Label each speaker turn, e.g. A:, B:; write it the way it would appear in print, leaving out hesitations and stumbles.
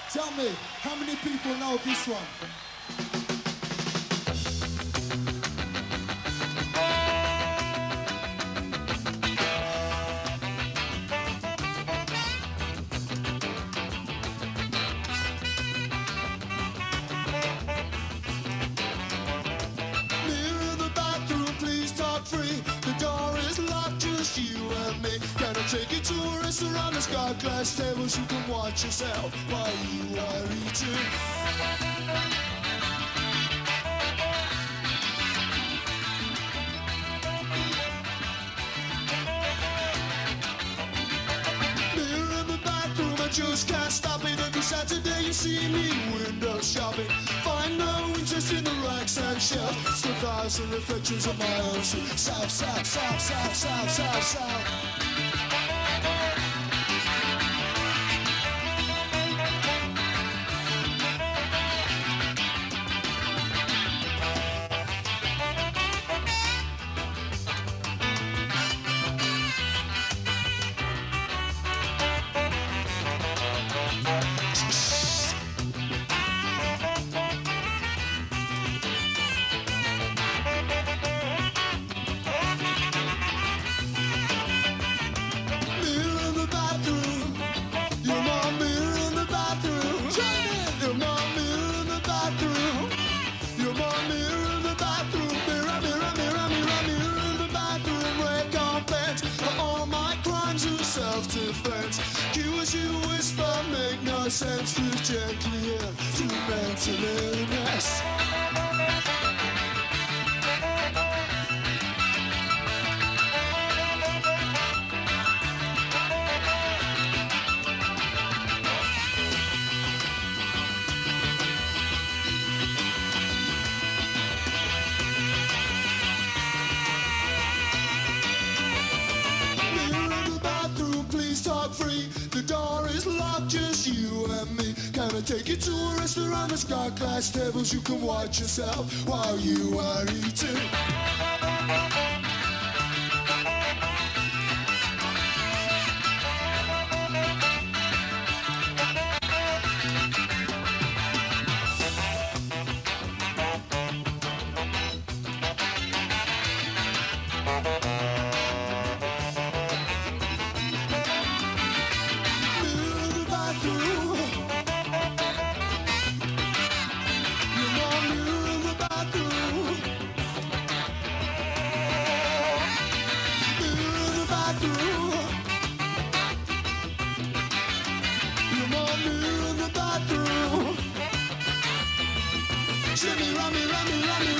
A: Tell me, how many people know this one? Mirror in the bathroom, please talk free. The door is locked, just you and me. Can I take you to a restaurant that's got glass tables? You can watch yourself while you are eating. Mirror in the bathroom, I just can't stop it. Every Saturday you see me window shopping. Find no interest in the racks and shelves. It's the thousand reflections of my own suit. South, south, south, south, south, south, south. Mirror in the bathroom. You're my mirror in the bathroom. You're my mirror in the bathroom. You're my mirror in the bathroom. Mirror, mirror, mirror, mirror, mirror in the bathroom. Recompense for all my crimes of self-defense. Cues you whisper make no sense. Breathe gently into mental illness. Mirror in the bathroom, please talk free. The door is locked, just you and me. Can I take you to a restaurant that's got glass tables? You can watch yourself while you are eating. Mirror in the bathroom. You're my mirror in the bathroom. Mirror in the bathroom. You're my mirror in the bathroom. Shimmy, rummy, rummy, rummy,